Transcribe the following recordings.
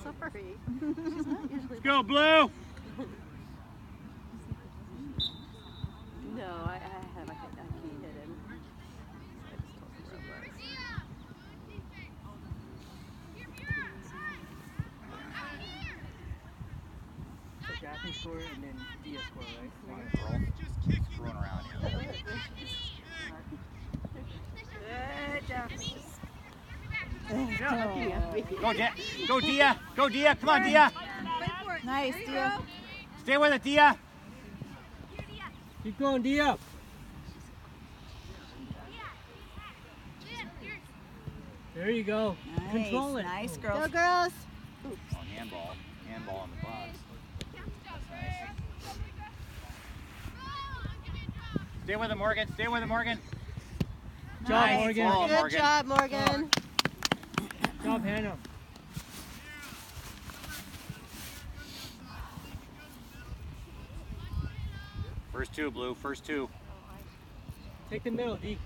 sorry. She's not usually. Let's go, Blue! No, I have a key hidden. I just told her where it was. So Daphne scored and then Dia scored, right? Just throwing around here. Good job. Go, Dia! Go, Dia! Go, Dia! Come on, Dia! Nice, Dia. Stay with it, Dia! Keep going, Dia. There you go. Nice, Control it. nice, girls. Go, girls. Oh, handball. Handball on the box. That's nice. Stay with it, Morgan. Stay with it, Morgan. Good job, Nice. Morgan. Oh, Good Morgan. job, Morgan. Good job, Hannah. First two, Blue. First two. Take the middle, D.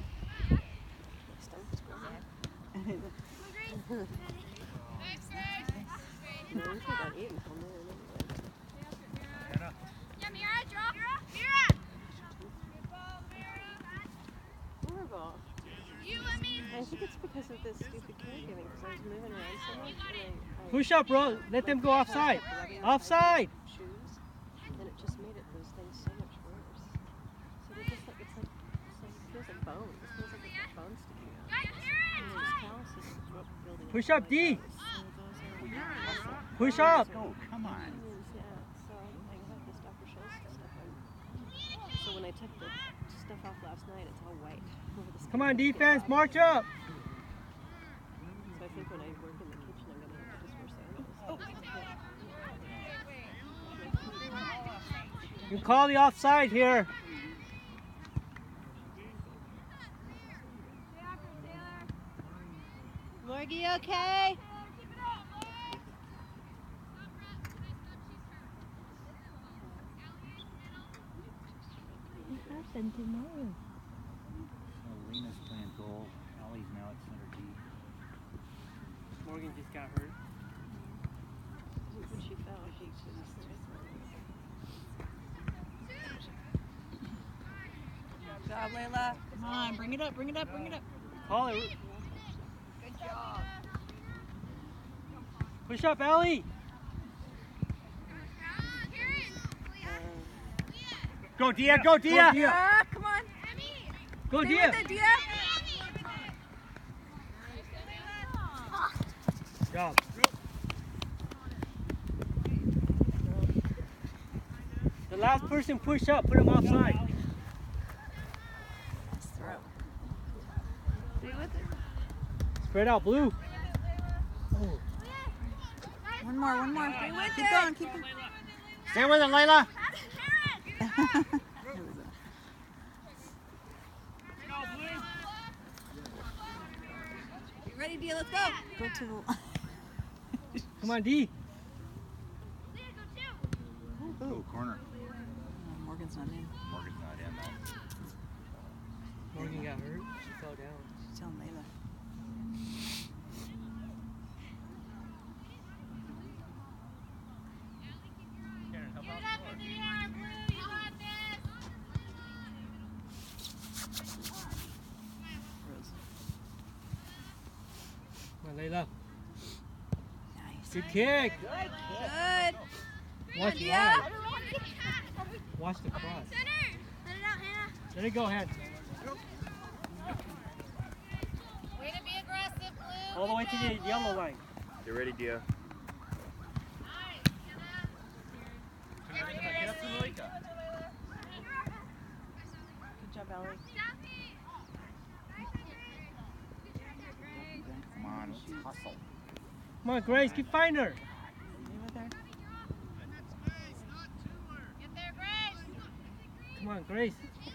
Horrible. I think it's because of this stupid caregiving, because I was moving around so much. And I Push up, bro. Let them go offside. Offside. shoes, and it just made those things so much worse. So they're just like, it feels like bone. It feels like it's bone sticking out. And these calluses building up Push up, my D. toes. So those are Push up. Go, come on. yeah, so I have this Dr. Scholl's stuff on. So when I took the stuff off last night, it's all white. Over the Come on, skin. defense. March up. So I think when I work in the kitchen, I'm going to have to just wear sandals. You call the offside here. Morgie, okay? Lena's playing goal. Allie's now at center D. Morgan just got hurt. When she fell, she just... Good job, Layla. Come on, bring it up, bring it up, bring it up. Call it. Good job. Push up, Ellie. Go, Dia! Go, Dia! Go, Dia. Come on. Go, Stay Dia. with it, Dia. Good job. The last person push up, put him offside. Nice throw. Stay with it. Spread out, Blue. One more, one more. Stay with keep going, keep going. Stay with it, Layla! You ready, Dia? Let's go. Go to the Come on, D. Oh, corner. Morgan's not in. Morgan's not in, though. Morgan got hurt. She fell down. She's telling Layla. Rose. Come on, Layla. Nice. Good kick. Good. Watch Dia. wide. Watch the cross. Let it go, Hank. Way to be aggressive, Blue. All the way to the yellow line. Get ready, Dia. Good job, Ellie. Come on, let's hustle. Come on, Grace. Keep finding her. Stay with her. Get there, Grace. Come on, Grace.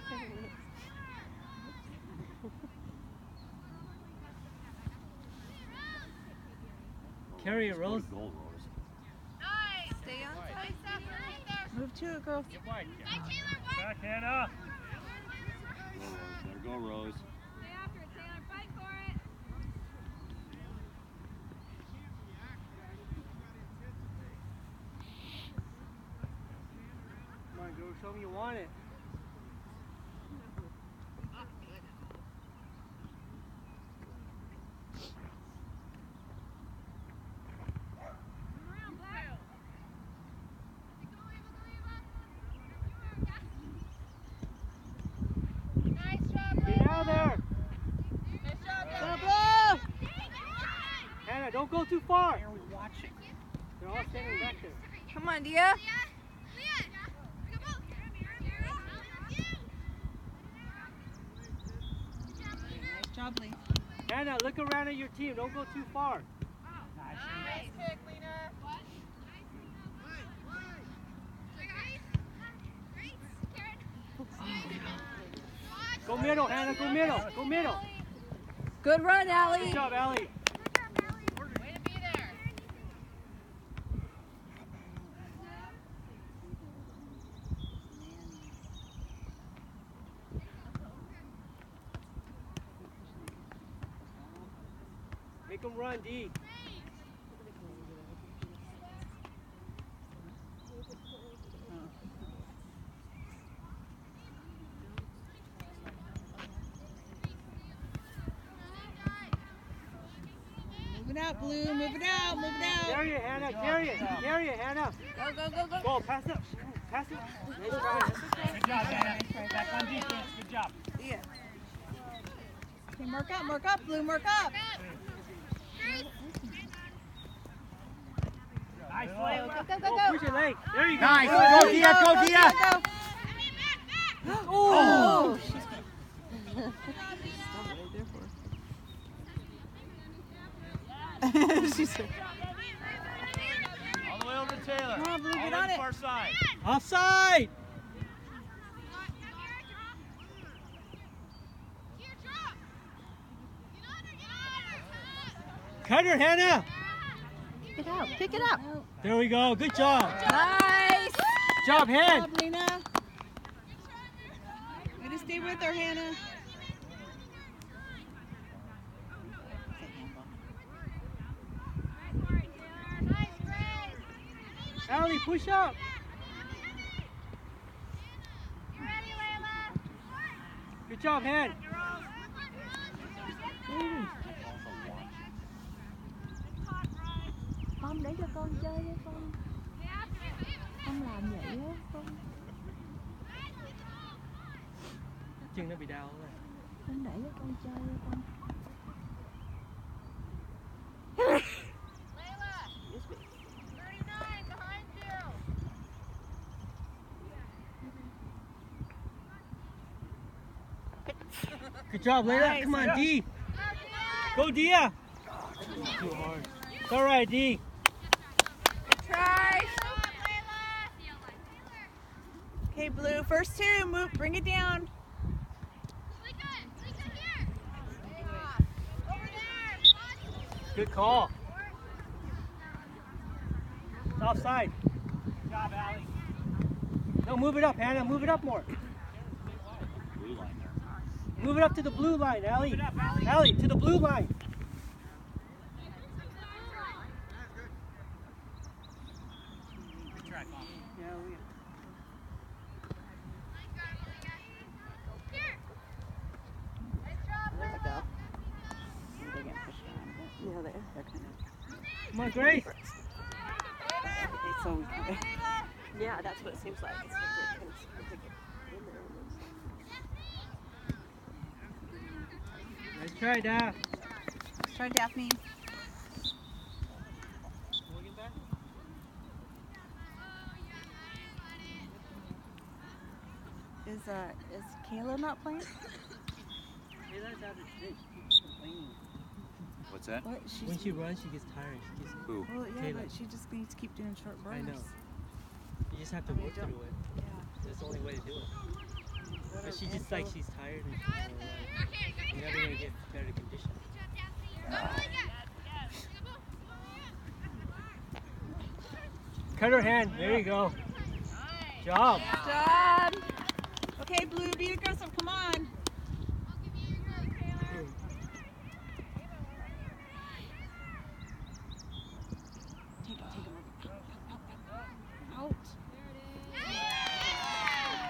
Carry it, Rose. Goal, Rose. Nice. Stay on. Nice effort right there. Move to it, girls. Get wide, Hey, Taylor, work. Back, Hannah. There go, Rose. Stay after it, Taylor. Fight for it. Show them you want it. Nice job, Get out of there. Nice job, Hannah, don't go too far. Are we watching? They're all standing back there. Come on, Dia. Nice job, Lee. Hannah, look around at your team. Don't go too far. Nice kick, Lena. Go middle, Hannah. Go middle. Go middle. Good run, Good Allie. job, Allie. Way to be there. Make them run, D. Move it out, Blue. Move it out. Move it out. Carry it, Hannah. Carry it. Carry it, Hannah. Go, go, go, go. Go, pass it. Pass it. Nice try. Good job, Hannah. Back on defense. Good job. Yeah. Okay, mark up, Blue, mark up. Nice Go, play. go, go, Go, go. push your leg. There you go. Nice. Good. Go, Dia. Go, Dia. Oh. She's All the way over to Taylor. Come on, Blue, All get the way on to it. far side. Offside. Cut her, Hannah. Pick it up. Pick it up. There we go. Good job. nice. Good job, Good hand. job, Lena. Way to stay with her, Hannah. Allie, push up. Good job, hand. Con để cho con chơi với con. Con làm vậy á con. Chân nó bị đau rồi. Con để cho con chơi với con. Good job, Layla. Nice. Come on, D. Go, Dia. Too hard. It's all right, D. Try. Okay, Blue, first two, move, bring it down. Good call. It's offside. Good job, Allie. No, move it up, Hannah. Move it up more. Blue line there. Move it up to the blue line, Allie. Move it up, Allie. Allie, to the blue line. Good try, Mom. Yeah, there. Come on, Grace. Yeah, that's what it seems like. It's like they're kind of squeezing it in there almost. Nice try, Daph. Try Daphne. Is Kayla not playing? What's that? What? She's, When she runs, she gets tired. She gets, Who? well, yeah, Kayla. but she just needs to keep doing short I bursts. know. You just have to work through it. That's the only way to do it. But she just like she's tired and she's never gonna get better condition. Cut her hand. There you go. Job. Job. Okay, Blue, be aggressive. Come on. Take him. Out.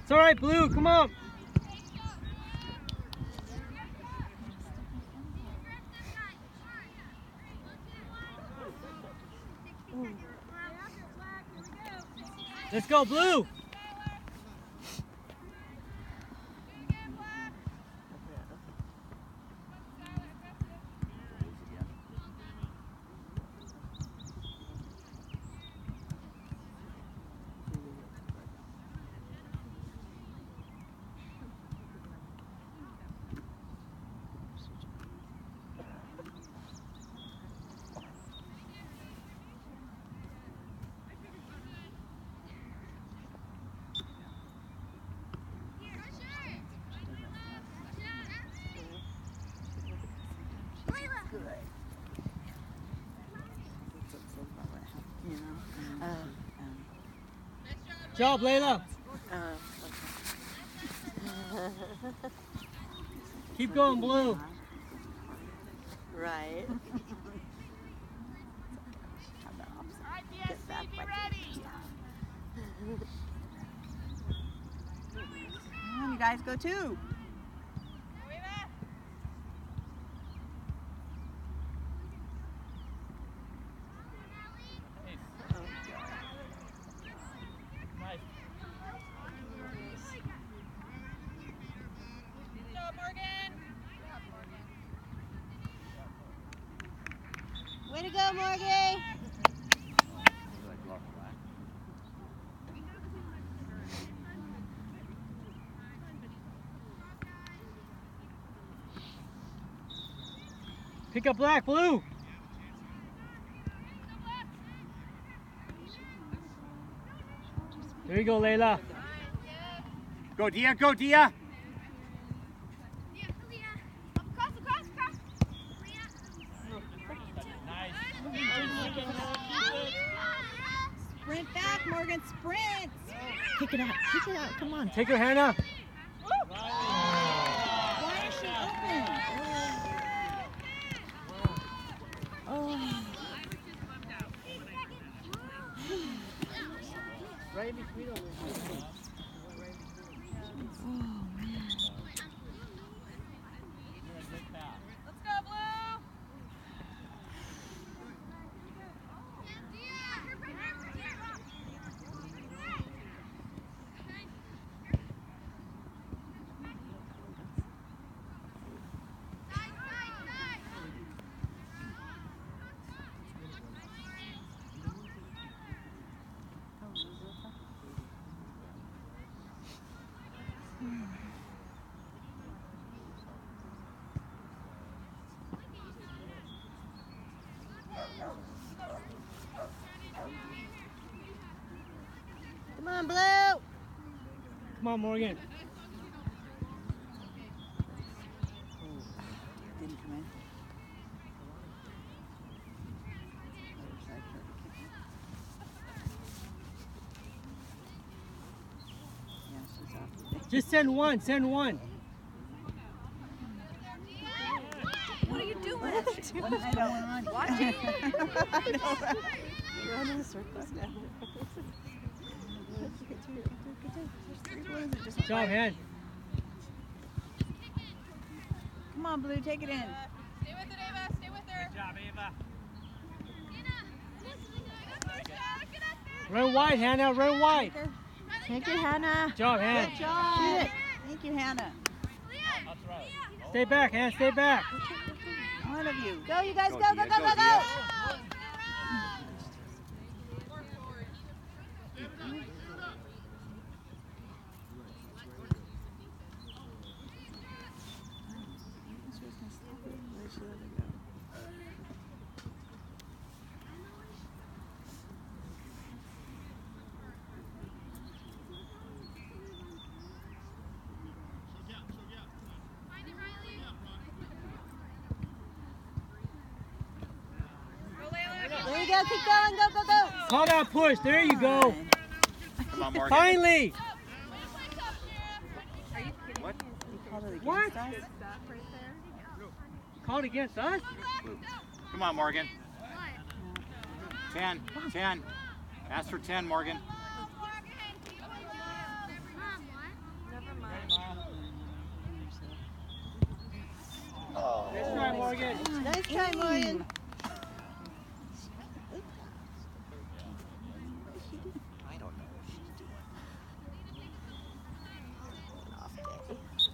It's all right, Blue. Come on. Let's go, Blue. Job, Layla. Keep going, Blue. Right. Alright, DSC, be ready. Come on, you guys go too. Way to go, Morgan! Pick up Black, Blue. There you go, Layla. Go, Dia. Go, Dia. Sprint back, Morgan, sprint! Pick it out, come on. Take her, Hannah. Why is she open? Oh. Right in between them. Oh, man. Let's go, Blue! Come on, Blue! Come on, Morgan. Didn't come in. Yeah, she's off. Just send one, send one. What are you doing? I don't want. Watch it. You're running in circles now. Good job, Han. Come on, Blue, take it in. Stay with it, Ava. Stay with her. Good job, Ava. Run wide, Hannah. Run wide. Take it, Hannah. Good job, Han. Good job. Thank you, Hannah. Stay back, Han. Stay back. One of you. Go, you guys, Go, go, Dia, go, go, go, go, Dia. go! There you go, keep going, go, go, go! Call that push. There you go. Come on, Morgan. Finally. What? What? Called against us? Come on, Morgan. 10. 10. Ask for 10, Morgan. Morgan. Nice try, Morgan. I don't know what she's doing. Off day.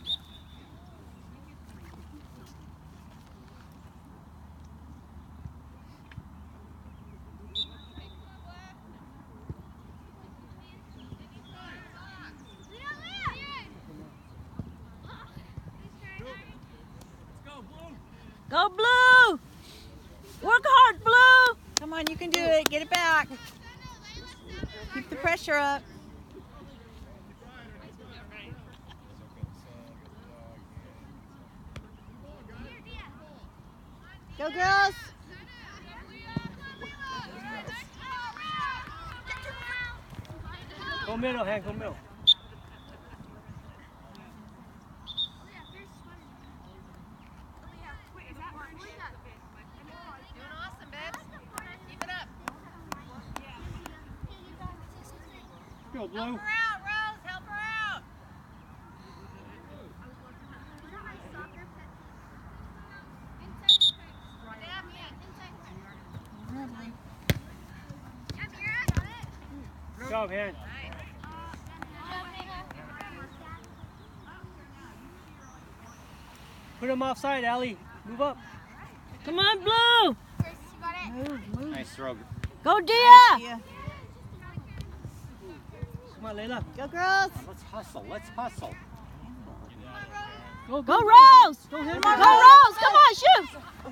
Go Blue! Work hard, Blue! Come on, you can do it. Get it back. Keep the pressure up. Go, girls! Go middle, Han, go middle. Go, Blue. Help her out, Rose. Help her out. Good job, Han. Put him offside, Allie. Move up. Come on, Blue! Nice throw. Go, Dia! Yeah. Come on, Layla. Go, girls! Let's hustle. Let's hustle. Go, Go, Rose! Go, Henry. Go, Rose! Come on, shoot!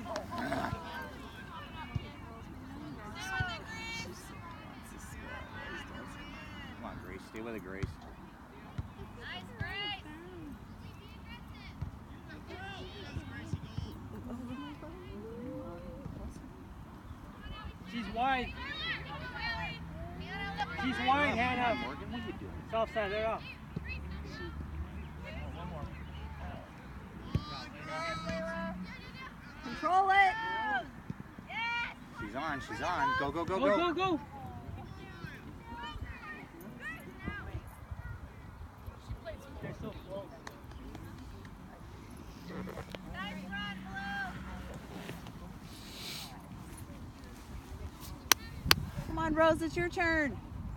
Come on, Grace. Stay with it, Grace. Nice, Grace. She's wide. She's wide, Hannah. Morgan, what are you doing? It's offside. They're off. Control it! She's on. She's on. Go, go, go, Go, go. go, go. They're so close. Nice run, Blue. Come on, Rose, it's your turn.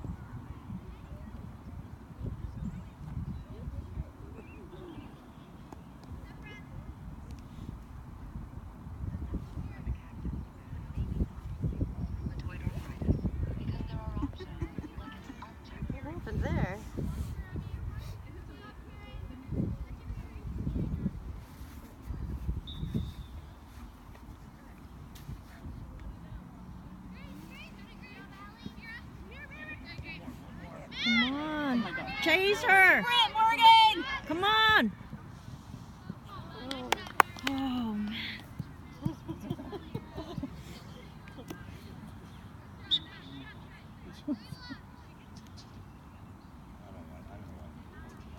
What happened there? Come on. Chase her. Sprint, Morgan. Come on. Oh, man. I don't want.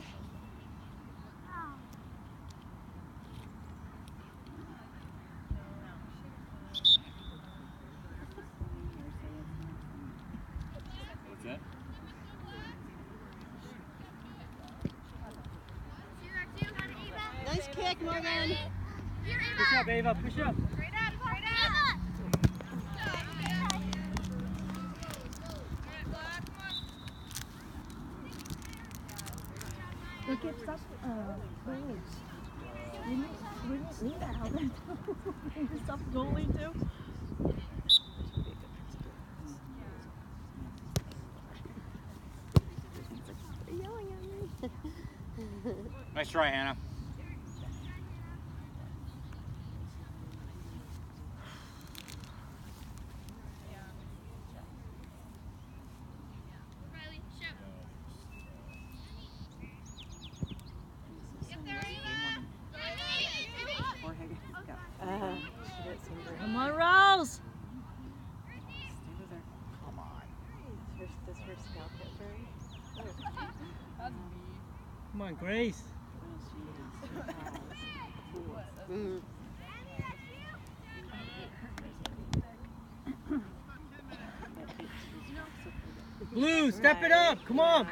What's that? Nice kick, Morgan! Push up, Ava. Push up. Straight up, straight up. We keep stuff goals. We need that help. Stuff goalie too. They're yelling at me. Nice try, Hannah. She didn't seem very. Come on, Rose. Come on. Does her scalp get burned? Come on, Grace. Mm. Blue, step it up. Come on.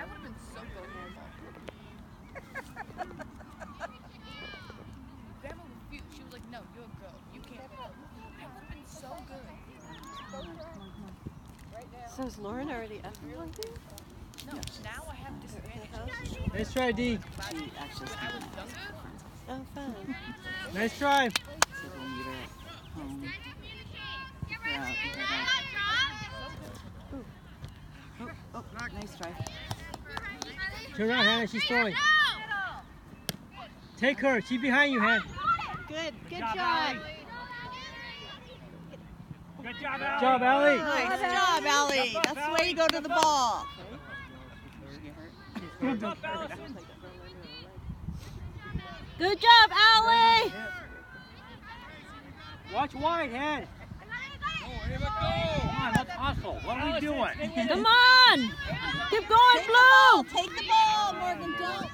Grandma refused. She was like, no, you'll go. You can't So is Lauren already up here like that? No, now I have to Nice try, D. She actually Oh, fun. Nice try. so we'll meet her at home. Pick her out, pick her up. Oh, nice try. Turn around, Hannah. She's throwing. Take her. She's behind you, Hannah. Good shot. Good job, Allie. Nice job, Allie. That's the way you go to the ball. Good job, Allie. Watch wide, Hannah. Come on, let's hustle. What are we doing? Come on. Keep going, Blue. Take the ball, Morgan. Don't.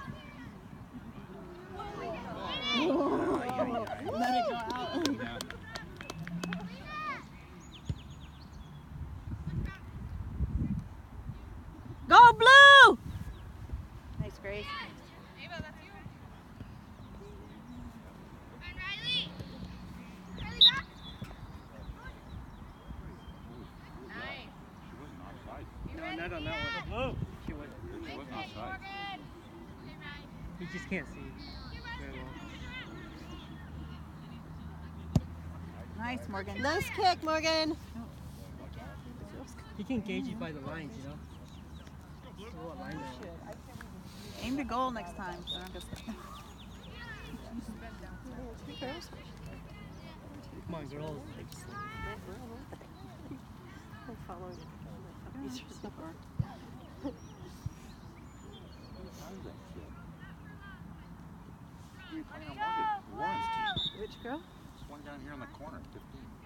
Let it go out. Go, Blue. Nice, Grace. No, not on that one. She wasn't. She wasn't offside. He just can't see very well. Nice, Morgan. Nice kick, Morgan. He can gauge you by the lines, you know. So what line they're on. Aim to goal next time. So I'm just... Come on, girls. I'm following it. You're playing on Lauren's team. Which girl? This one down here in the corner, 15.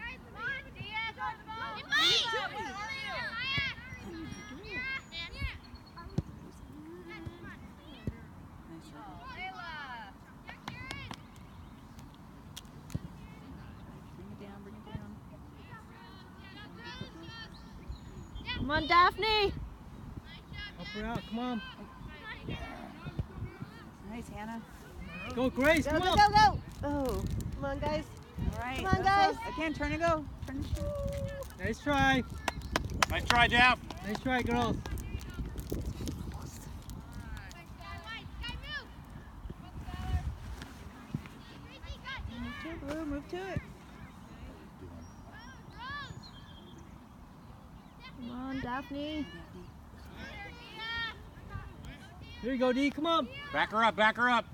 Bring it down. Come on, Daphne. Help her out. Come on. Nice, Hannah. Go, Grace. Go, Come go, on. go, go. Oh, come on, guys. All right. Come on, that's guys. it. Again, turn and go. Turn and shoot. Nice try. Nice try, Jeff. Nice try, girls. Move to it, Blue. Move to it. Come on, Daphne. Here you go, D. Come on. Back her up, back her up.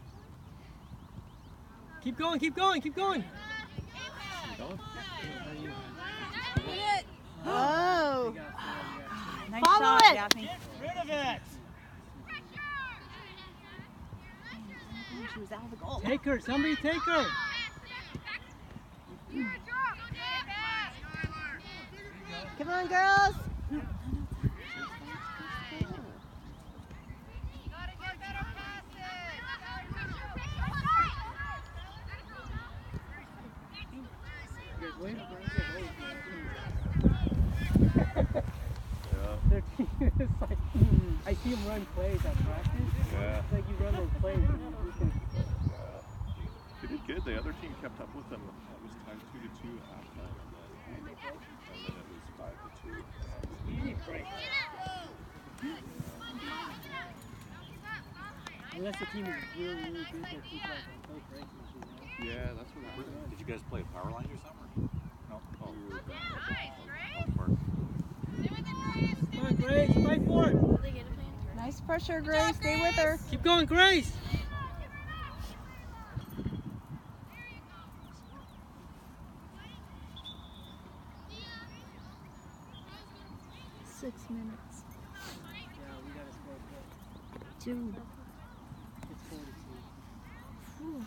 Keep going, keep going, keep going. Oh. Nice Follow shot, it. Daphne. Rid of it. She was out of the goal. Take her. Somebody take her. Come on, girls. Their team is like, I see them run plays at practice. Yeah. It's like you run those plays. And you can, They did good. The other team kept up with them. It was tied 2-2 at halftime, and then it was 5-2. you need break. Unless the team is really, really good, they keep like on both breaks. Yeah, that's what it was. Did you guys play a power line or something? No. Oh, We were down Come on, Grace. Fight for it. Nice pressure, Grace. Stay with her. Keep going, Grace. 6 minutes. Yeah, we gotta score quick. 2. It's 42. Whew.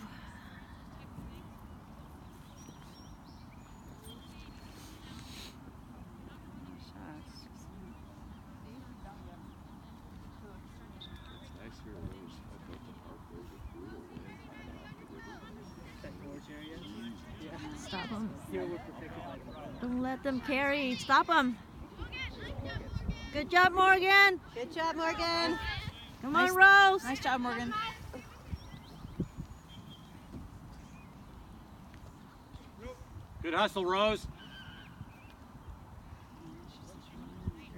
It's nice here. It was at the park. There was a brutal wind coming off the river. That gorge area. Yeah. Stop them. Here we're protected by the water. Don't let them carry. Stop them. Good job, Morgan. Good job, Morgan. Come Nice. on, Rose. Nice job, Morgan. good hustle, Rose.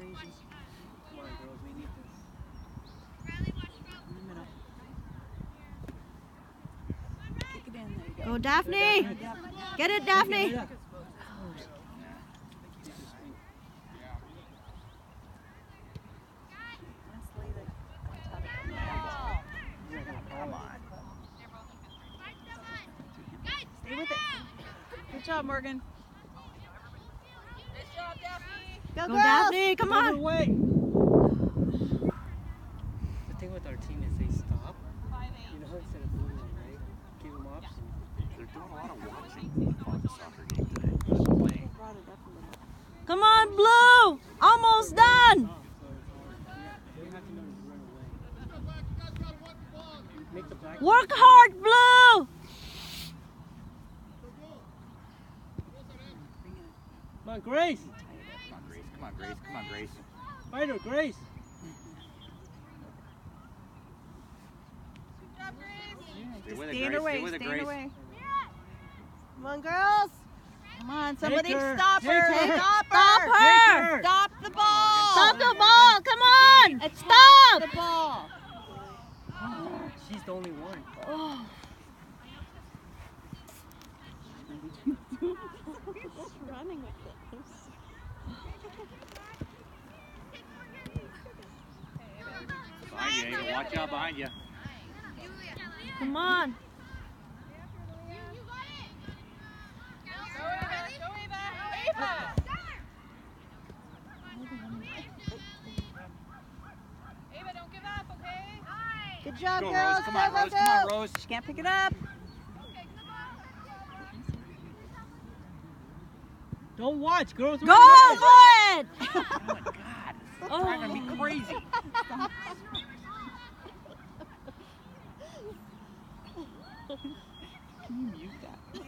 Go, Daphne. Get it, Daphne. Come on. Stay with it. Good job, Morgan. Nice job, Daphne. Go, Go, Daphne. Come on. Away. The thing with our team is they stop. You know, instead of moving them, right? Give them options. They're doing a lot of watching on the soccer game today. Not playing. Come on, Blue. Almost done. They have to know to run away. Make the black. Work hard, Blue. Come on, Grace. Come on, Grace. Come on, Grace. Come on, Grace. Fight her, Grace. Stay with it, Stay in Grace. her way. Stay with it, Stay in her Grace. way. Come on, girls. Come on, somebody her. stop Take her. her. Stop Stop her. her. Stop the ball. Stop the ball. Come on. Stop the ball. She's the only one. Oh. Running with this. Behind you, Ava. Watch out behind you. Come on. Ava, don't give up, okay? Good job, Go, girls. Rose. Come on, go, Rose. go, Come on, go. Rose. She can't pick it up. Don't watch, girls. Go for it. Oh my God. It's driving me crazy. Can you mute that?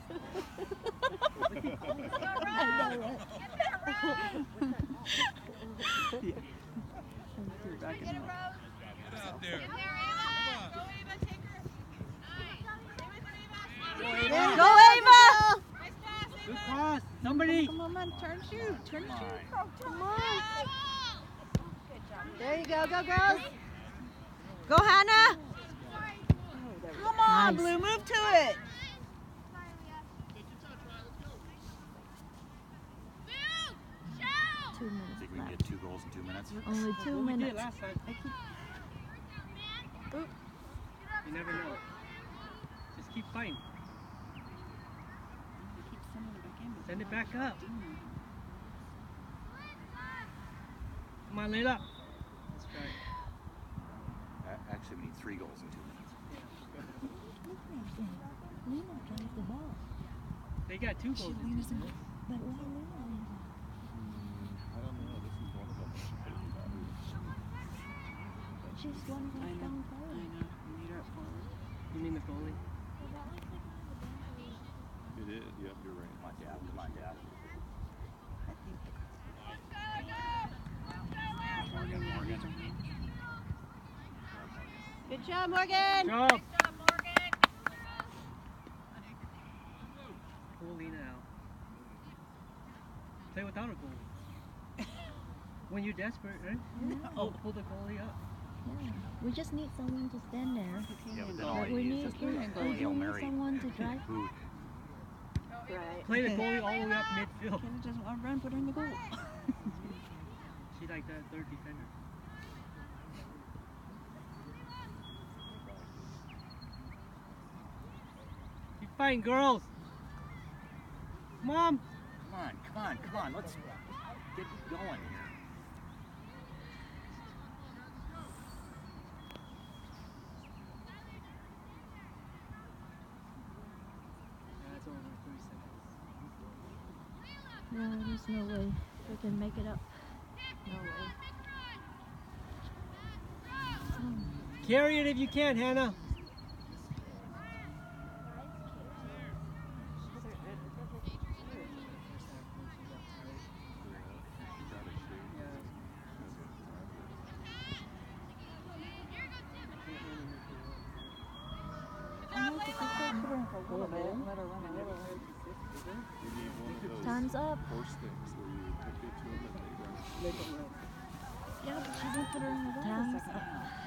Get it, Rose. Get out there. Get there, Ava. Go, Ava. Take her. Nice. Stay with it, Ava. Go, Ava. Nice pass, Good Ava. cross. Somebody. Come on, turn shoot. Turn Come shoot. on. Come on. There you go. Go, girls. Go, Hannah. Come on, Nice. Blue. Move to it. Think we can get 2 goals in 2 minutes? Only 2 What we did minutes. last time. You never know. Just keep fighting. Send it back up. Come on, Layla. Let's try. Actually, we need 3 goals in 2 minutes. They got 2 goals. I don't know. This is one of them. She's one of those young players. You mean the goalie? It is. Yep, you're right. Come on, Dad. Come on, Dad. Morgan, Morgan. Good job, Morgan. Job. Good job, Morgan. Pull Lena out. Play without a goalie. When you're desperate, right? Pull the goalie up. Yeah. We just need someone to stand there. Yeah, but then all But you we need need, is just we Hail need Mary. someone to drive. Boot. Right. Play the goalie all the way up midfield. Kenna doesn't want to run. Put her in the goal. She's like that third defender. Keep fighting, girls. Mom. Come on, come on, come on. Let's get going here. That's over 3 seconds. No, there's no way we can make it up. No way. Carry it if you can, Hannah. You need one of those Time's up. horse things where you hook it to them and they run. Make them run. Yeah, but she didn't put her in the goal. Time's up.